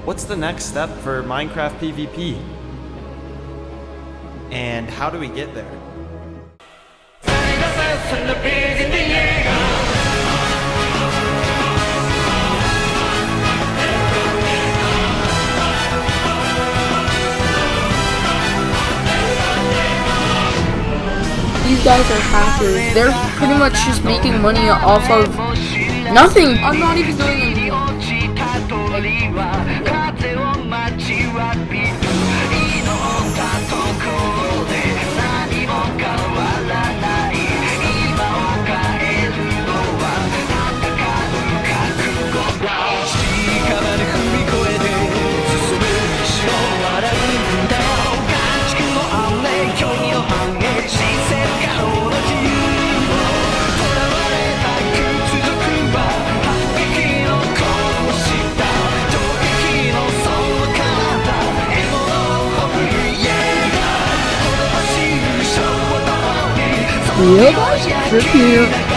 what's the next step for Minecraft PvP? And how do we get there? These guys are hackers. They're pretty much just making money off of nothing. I'm not even doing anything. Yeah, guys,